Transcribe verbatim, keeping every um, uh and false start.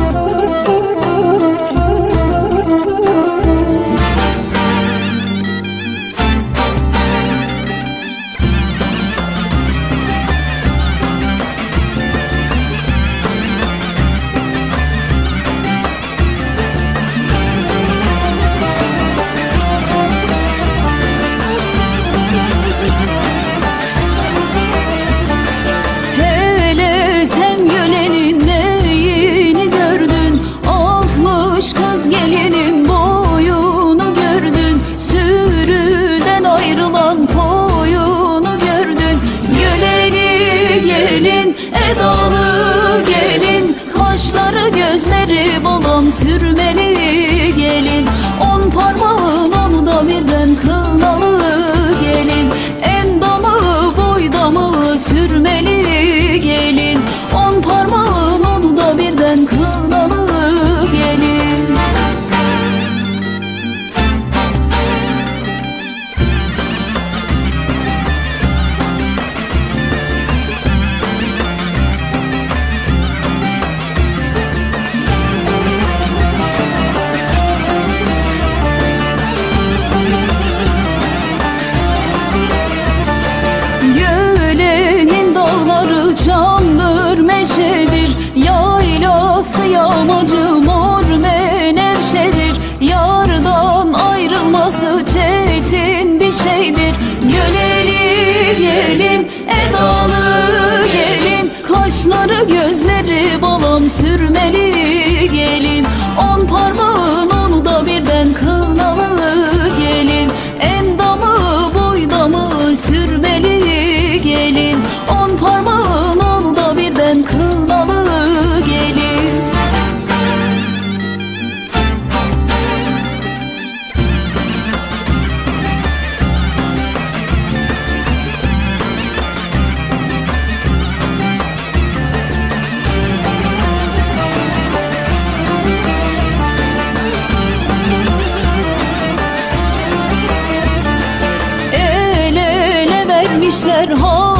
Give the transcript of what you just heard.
Hele sen gölenin neyini gördün? Altmış kız gelinin boyunu gördün. Sürüden ayrılan koyunu gördün. Göleli gelin, edalı gelin, kaşları gözleri balam sürmeli gelin. On parmağın onu da birden kınalı gelin. Endamı boydamı sürmeli gelin. On parmağın onu da birden kınalı gelin. Gölenin dağları candır meşedir, yaylası yağmacı mor menevşedir. Yardan ayrılması çetin bir şeydir. Göleli gelin, edalı gelin, kaşları gözleri balam sürmeli gelin. On parmağın onu da birden kınalı gelin. Endamı boydamı sürmeli gelin. On parmağın onu da birden kınalı gelin. El ele vermişler ha